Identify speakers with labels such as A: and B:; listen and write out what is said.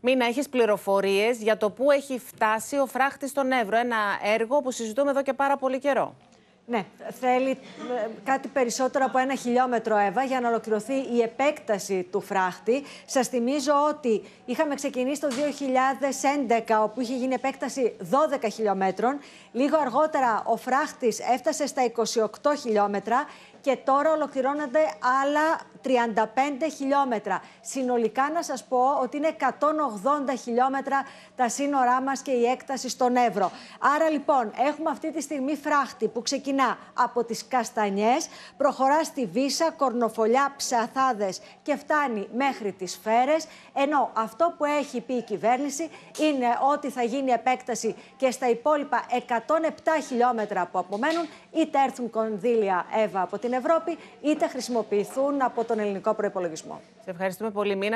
A: Μίνα, έχεις πληροφορίες για το πού έχει φτάσει ο φράχτης στον Εύρο, ένα έργο που συζητούμε εδώ και πάρα πολύ καιρό.
B: Ναι, θέλει κάτι περισσότερο από 1 χιλιόμετρο, Εύα, για να ολοκληρωθεί η επέκταση του φράχτη. Σας θυμίζω ότι είχαμε ξεκινήσει το 2011, όπου είχε γίνει επέκταση 12 χιλιόμετρων. Λίγο αργότερα ο φράχτης έφτασε στα 28 χιλιόμετρα και τώρα ολοκληρώνονται άλλα 35 χιλιόμετρα. Συνολικά να σας πω ότι είναι 180 χιλιόμετρα τα σύνορά μας και η έκταση στον Εύρο. Άρα λοιπόν έχουμε αυτή τη στιγμή φράχτη που ξεκινά από τις Καστανιές, προχωρά στη Βύσσα, Κορνοφολιά, Ψαθάδες και φτάνει μέχρι τις Φέρες, ενώ αυτό που έχει πει η κυβέρνηση είναι ότι θα γίνει επέκταση και στα υπόλοιπα 107 χιλιόμετρα που απομένουν, είτε έρθουν κονδύλια, Εύα, από την Ευρώπη, είτε χρησιμοποιηθούν από τον ελληνικό προϋπολογισμό.
A: Σε ευχαριστούμε πολύ, Μίνα.